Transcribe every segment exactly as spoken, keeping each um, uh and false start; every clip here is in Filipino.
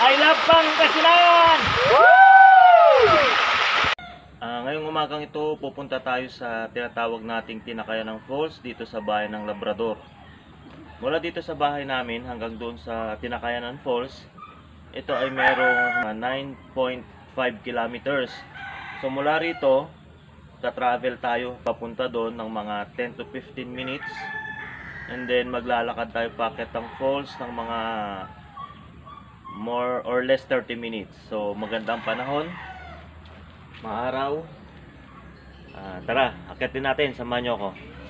I love Pangasinan! Uh, ngayong umagang ito, pupunta tayo sa tinatawag nating Tinakayan ng Falls dito sa bayan ng Labrador. Mula dito sa bahay namin hanggang doon sa Tinakayan ng Falls, ito ay merong nine point five kilometers. So mula rito, ta-travel tayo papunta doon ng mga ten to fifteen minutes. And then maglalakad tayo paakyat ng falls ng mga more or less thirty minutes. So magandang panahon, maaraw. uh, Tara, akyatin natin, samahan nyo ako.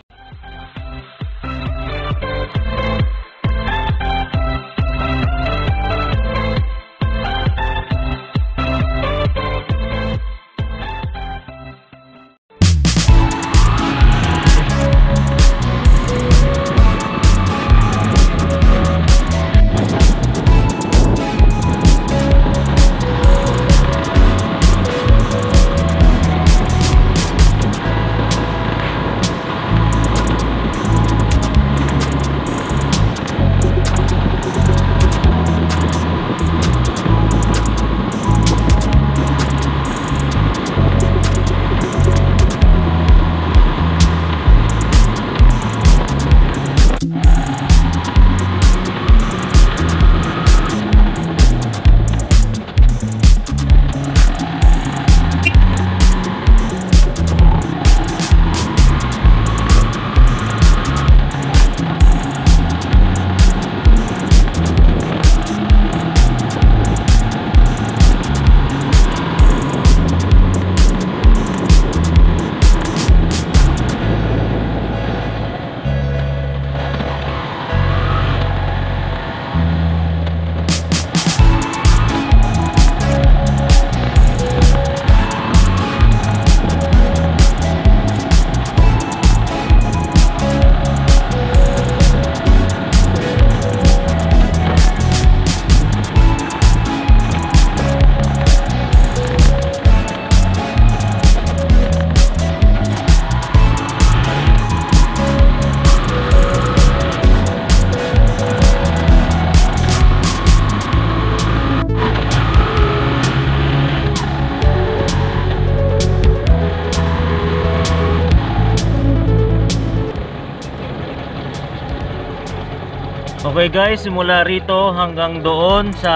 Okay guys, simula rito hanggang doon sa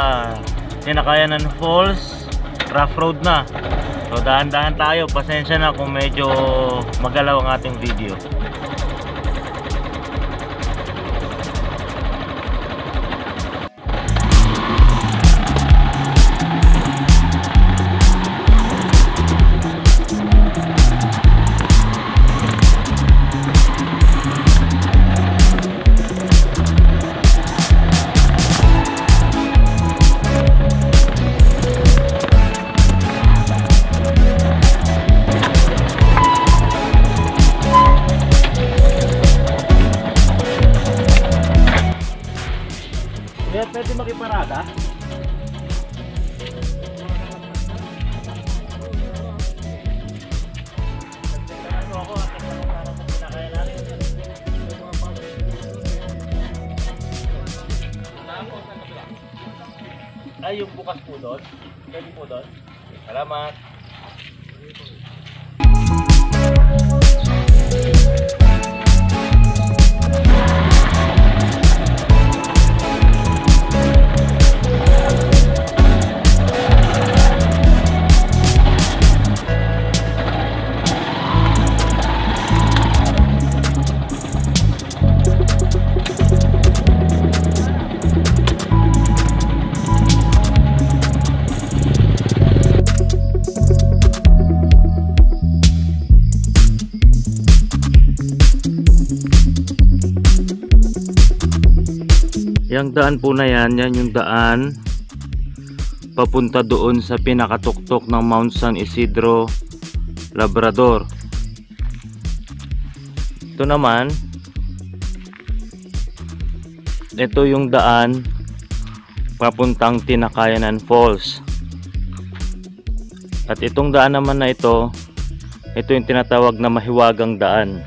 Tinakayan ng Falls, rough road na. So dahan-dahan tayo, pasensya na kung medyo magalaw ang ating video. Pwede makiparada? Ay, yung bukas po doon? Pwede po doon? Salamat! Yang daan po na yan, yan yung daan papunta doon sa pinakatuktok ng Mount San Isidro, Labrador. Ito naman, ito yung daan papuntang Tinakayan ng Falls. At itong daan naman na ito, ito yung tinatawag na mahiwagang daan.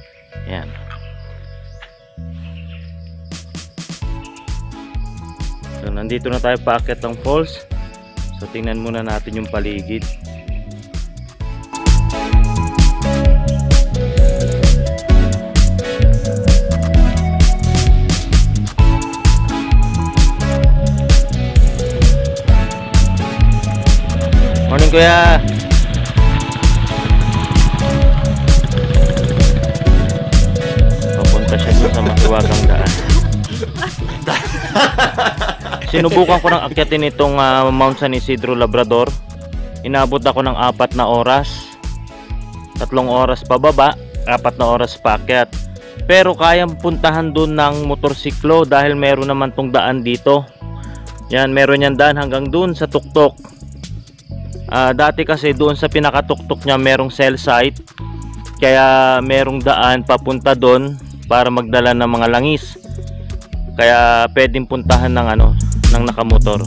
Yan. So nandito na tayo paakyat ng falls. So tingnan muna natin yung paligid. Morning kuya. Papunta siya dun sa mahiwagang daan. Sinubukan ko ng akyatin itong uh, Mount San Isidro Labrador. Inabot ako ng apat na oras. Tatlong oras pababa, apat na oras paakyat. Pero kayang puntahan dun ng motorsiklo dahil meron naman tong daan dito. Yan, meron yan daan hanggang dun sa tuktok. Uh, dati kasi doon sa pinakatuktok niya merong cell site. Kaya merong daan papunta doon para magdala ng mga langis. Kaya pwedeng puntahan ng ano, ng nakamotor.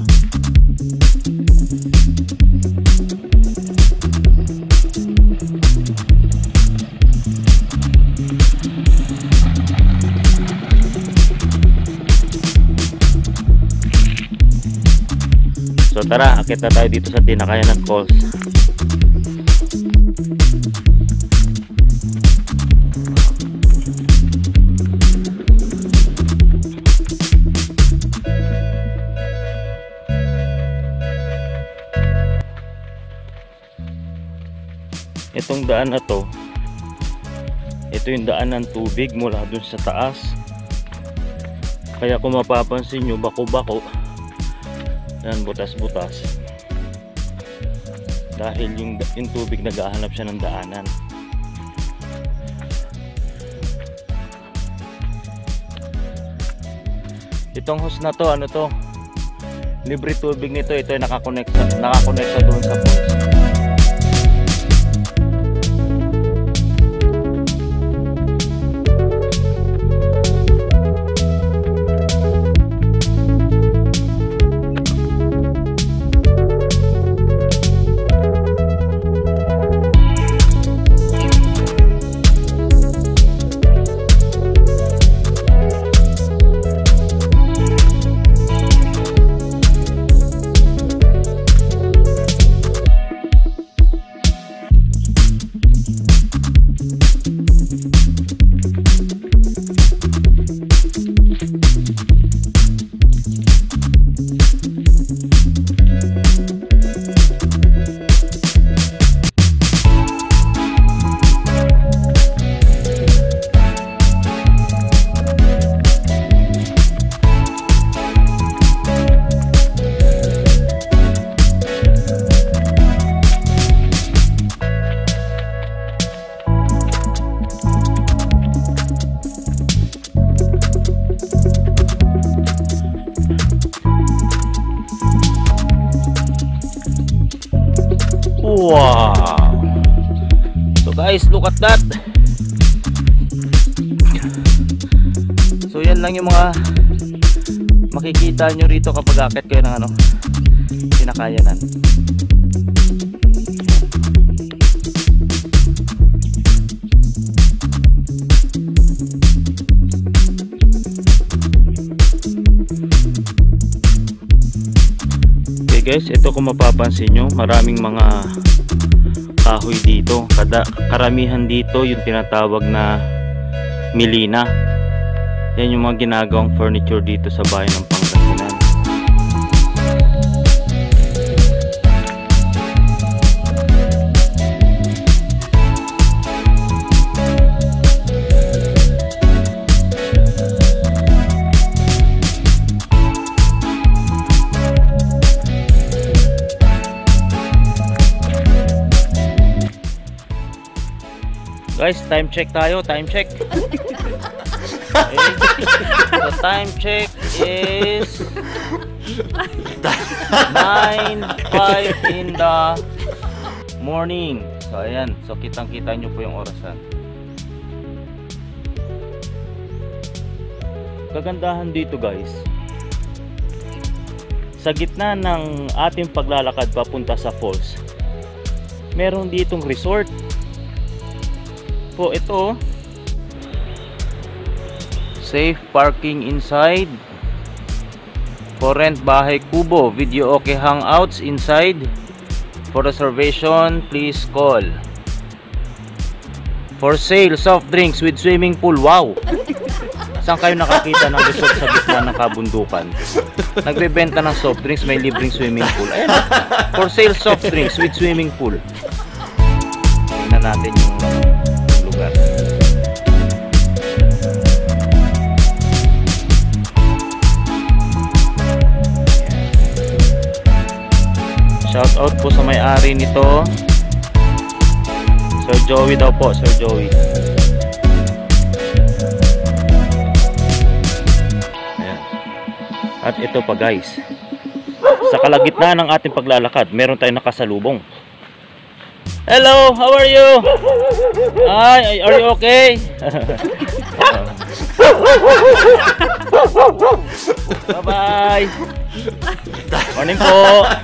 So tara, akit na tayo dito sa Tinakayan Falls. Itong daan na to, ito yung daan ng tubig mula dun sa taas. Kaya kung mapapansin nyo, bako-bako, yan, butas-butas, dahil yung, yung tubig naghahanap siya ng daanan. Itong hose na to, ano to, libre tubig nito. Ito ay nakakonect sa, nakakonect sa doon sa falls. Wow! So guys, look at that. So yan lang yung mga makikita nyo rito kapag akit kayo ng ano, Tinakayanan. Guys, ito kung mapapansin nyo, maraming mga kahoy dito. Kada, karamihan dito yung tinatawag na milina. Yan yung mga ginagawang furniture dito sa bayan ng Pangasinan. Guys, time check tayo, time check. Okay. The time check is nine five in the morning. So ayan, so kitang-kita nyo po yung orasan. Kagandahan dito guys, sa gitna ng ating paglalakad papunta sa falls, meron ditong resort. Po ito, safe parking inside For rent, bahay kubo. Video okay hangouts inside. For reservation, please call. For sale, soft drinks with swimming pool. Wow! Saan kayo nakakita ng resort sa gitna ng kabundukan? Nagbebenta ng soft drinks, may libreng swimming pool. Ayan. For sale, soft drinks with swimming pool. Tingnan natin yung lugar. Shout out po sa may-ari nito. Sir Joey daw po, Sir Joey. Ayan. At ito pa guys, sa kalagitnaan ng ating paglalakad, meron tayong nakasalubong. Hello, how are you? Hi, are you okay? Bye-bye. Morning po.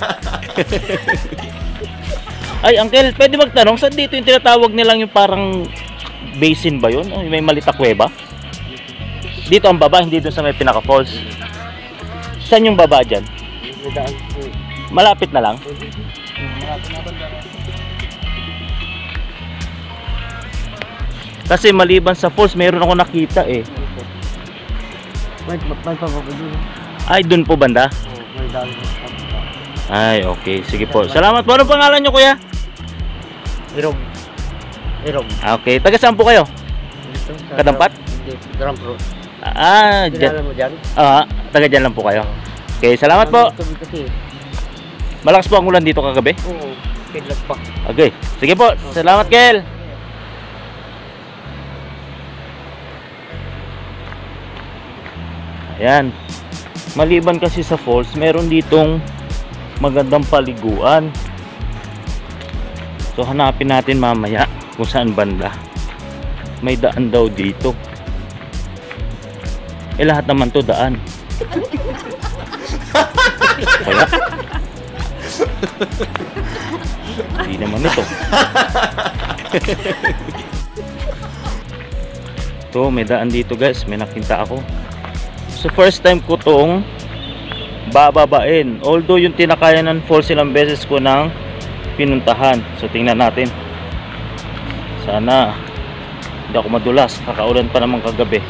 Ay, uncle, pwede magtanong, saan dito yung tinatawag nilang yung parang basin ba yun? Oh, may malita kuweba? Dito ang baba, hindi doon sa may Pinaka Falls. Saan yung baba dyan? Malapit na lang? Kasi maliban sa falls, mayroon ako nakita eh. Ay, doon po banda? Ay, okay. Sige po. Salamat po. Anong pangalan nyo, kuya? Irog. Irog. Okay. Taga saan po kayo? Kadampat? Hindi. Kadampat. Ah, Kilala mo dyan? Ah, taga dyan lang po kayo. Okay, salamat po. Malakas po ang ulan dito kagabi? Oo. Kidlat pa. Okay. Sige po. Salamat, Kel. Ayan. Maliban kasi sa falls, meron ditong magandang paliguan. So hanapin natin mamaya kung saan banda. May daan daw dito. Eh lahat naman to daan. Kaya hindi naman ito. To, may daan dito guys. May nakita ako. So first time ko tong bababain. Although yung Tinakayanan Falls ilang beses ko nang pinuntahan. So tingnan natin. Sana hindi ako madulas. Kakaulan pa naman kagabi.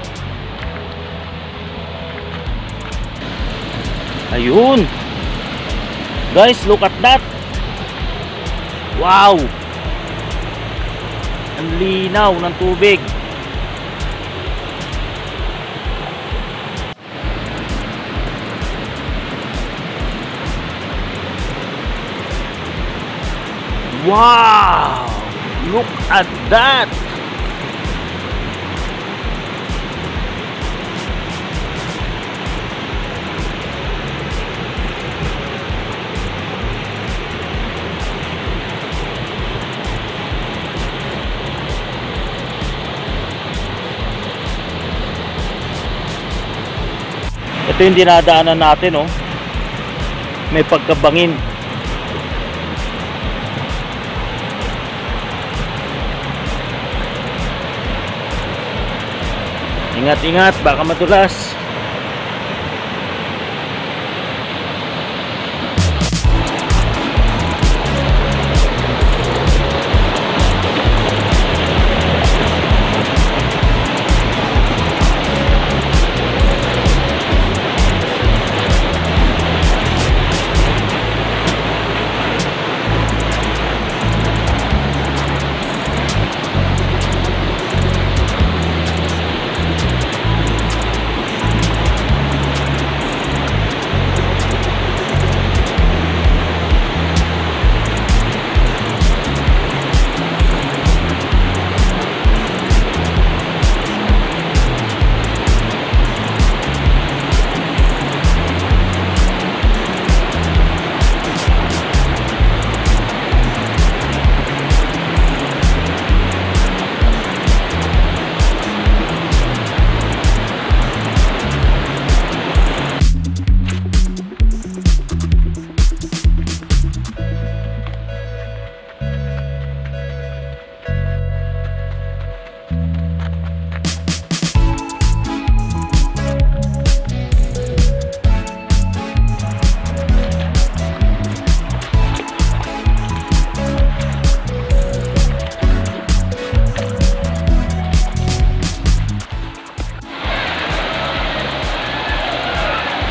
Ayun. Guys, look at that. Wow. Ang linaw ng tubig. Wow! Look at that! Ito yung dinadaanan natin, oh. May pagkabangin. Ingat-ingat, baka madulas.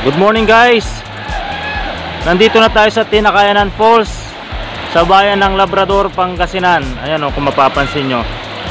Good morning guys. Nandito na tayo sa Tinakayanan Falls sa bayan ng Labrador, Pangasinan. Ayan o, kung mapapansin nyo.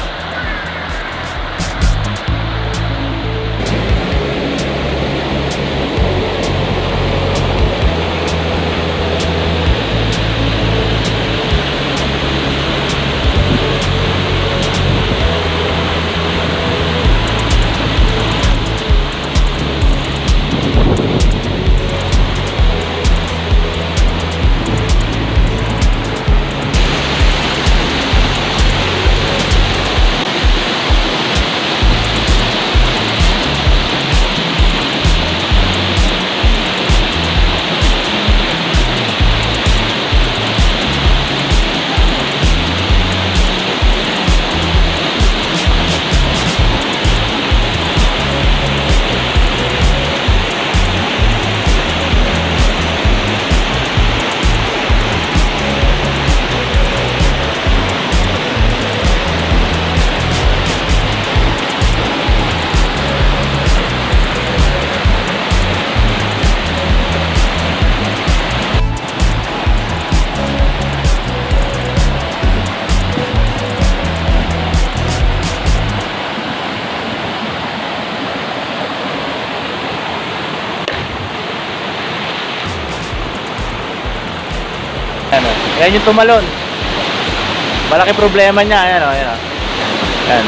Ano, yan yung tumalon. Malaki problema niya. Ayan o, ayan o. Ayan.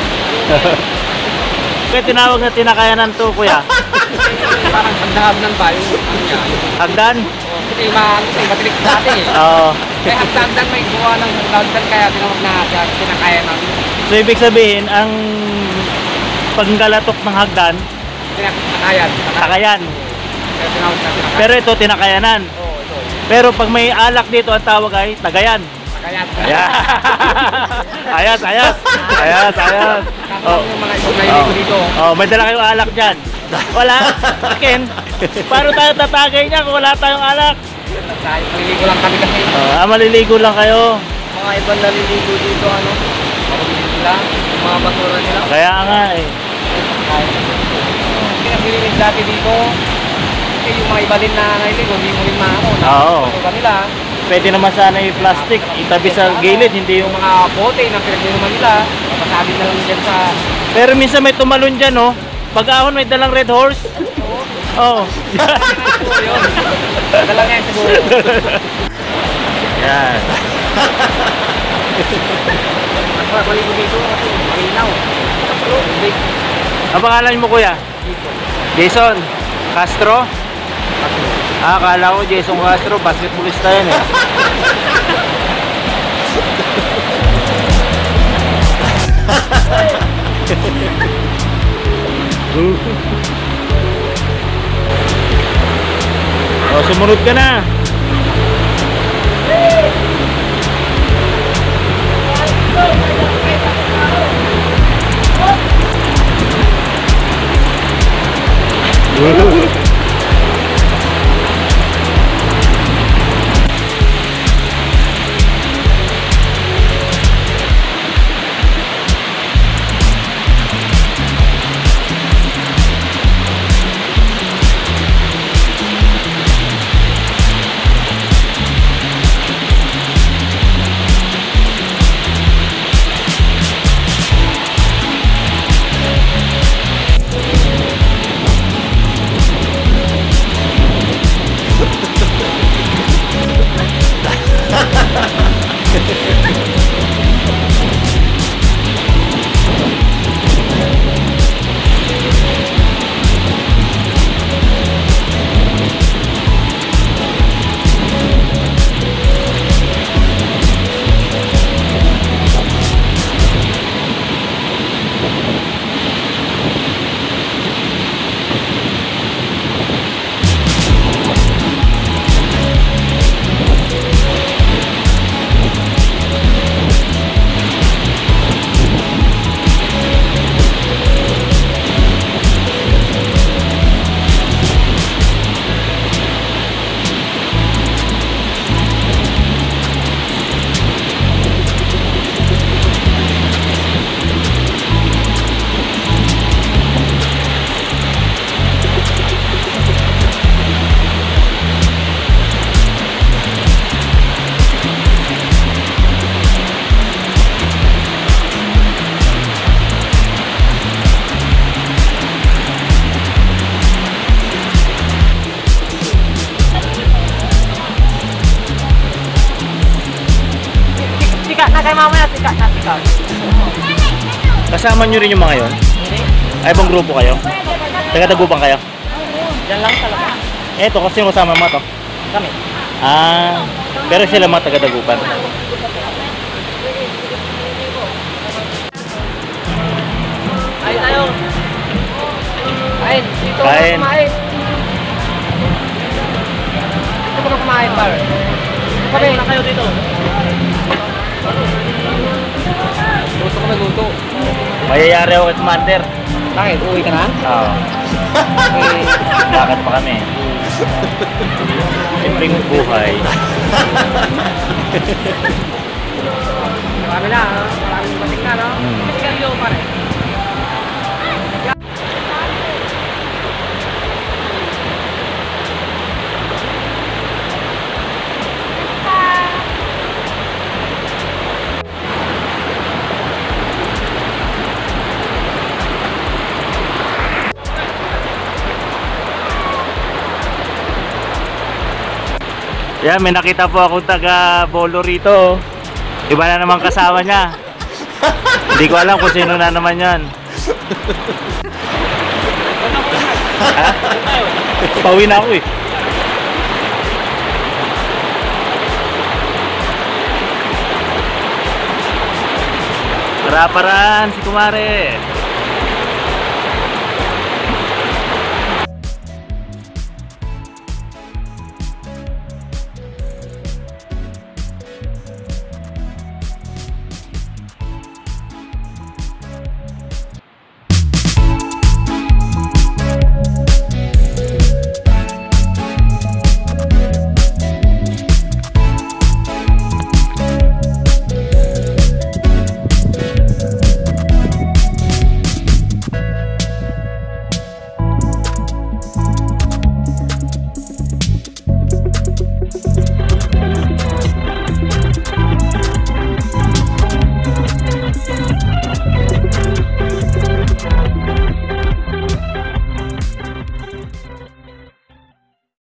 Kaya tinawag na Tinakayanan to, kuya. Parang hagdan ba yung ano niya? Hagdan? Oh, kasi ma kasi matirik dati eh. Oo. Kaya hagdan may gawa ng hagdan kaya tinawag na Tinakayanan. So ibig sabihin, ang pagkalatok ng hagdan, Tinakayan. Takayan. Kaya tinawag na Tinakayan. Pero ito, Tinakayanan. Oo, ito. Pero pag may alak dito, ang tawag ay Tagayan. Tinakayan. Ayan. Ayos, ayos. Ayos, ayos. Oh. Yung mga isang nailiko dito. Oh, may dala kayong alak dyan. Wala. Ken, paano tayo tatagay niya kung wala tayong alak? Tayo, maliligo lang kami kasi. Oh, ah, maliligo lang kayo. Mga ibang naliligo dito, ano? Marunong nila, yung mga basura nila. Kaya nga eh. Hindi naglilinis dati dito. Kasi yung mga iba din na naliligo, hindi mo rin maano. Oo. Basura nila. Pwede naman sana yung plastic, itabi sa gilid, hindi yung... Yung mga bote na pinagninuman nila, mapasabi na lang dyan sa... Pero minsan may tumalon dyan, oh. Pag-ahon may dalang red horse. Oo. Oh. Siguro yun. Dala nga yan siguro. Yan. Mas maligo dito kasi malinaw. Hindi. Ang pangalan mo, kuya? Jason Castro? Ah, akala ko Jason Castro, basketballista yan eh. Oh, sumunod ka na. kay mamaya, tika, tika. Kasama nyo rin yung mga yon? Hindi. Ay, ibang grupo kayo? Taga-Taguban kayo? Yan lang talaga. Eto, kasi yung kasama mo to. Kami. Ah, pero sila mga taga-Taguban. Kain tayo. Kain. Dito Kain. ka kumain. Dito ka kumain, par. Kami. Na kayo dito. Luto ka na luto. Mayayari ako kay Commander. Bakit? Uwi ka na? Oo. Okay. Lakad pa kami. Simpleng buhay. Marami na, ha? Maraming matik na, no? Hmm. Sigarilyo, pare. Yan, may nakita po akong taga Bolo rito. Iba na naman kasama niya. Hindi ko alam kung sino na naman yan. Ha? Pauwi na ako eh. Para-paraan si Kumare.